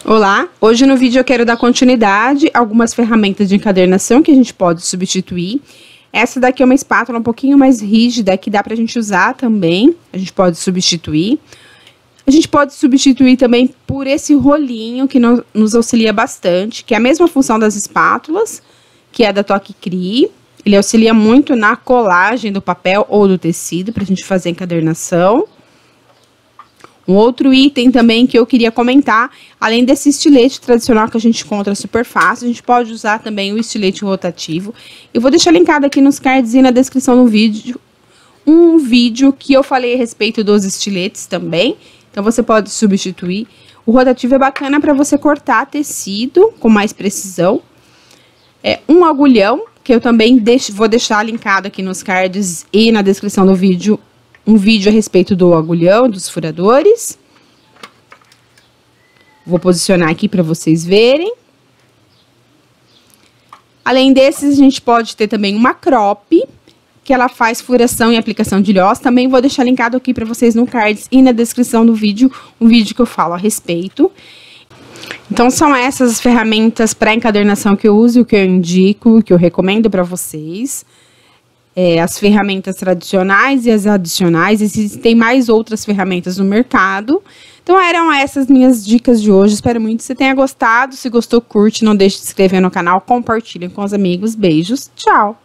Olá, hoje no vídeo eu quero dar continuidade a algumas ferramentas de encadernação que a gente pode substituir. Essa daqui é uma espátula um pouquinho mais rígida, que dá pra gente usar também, a gente pode substituir. A gente pode substituir também por esse rolinho que nos auxilia bastante, que é a mesma função das espátulas, que é da Toque Crie. Ele auxilia muito na colagem do papel ou do tecido pra gente fazer encadernação. Um outro item também que eu queria comentar, além desse estilete tradicional que a gente encontra super fácil, a gente pode usar também o estilete rotativo. Eu vou deixar linkado aqui nos cards e na descrição do vídeo, um vídeo que eu falei a respeito dos estiletes também. Então, você pode substituir. O rotativo é bacana para você cortar tecido com mais precisão. Um agulhão, que eu também vou deixar linkado aqui nos cards e na descrição do vídeo, um vídeo a respeito do agulhão, dos furadores. Vou posicionar aqui para vocês verem. Além desses, a gente pode ter também uma crop, que ela faz furação e aplicação de ilhós. Também vou deixar linkado aqui para vocês no cards e na descrição do vídeo, um vídeo que eu falo a respeito. Então, são essas as ferramentas para encadernação que eu uso, o que eu indico, o que eu recomendo para vocês. As ferramentas tradicionais e as adicionais, existem mais outras ferramentas no mercado. Então, eram essas minhas dicas de hoje. Espero muito que você tenha gostado. Se gostou, curte, não deixe de se inscrever no canal, compartilhe com os amigos. Beijos, tchau!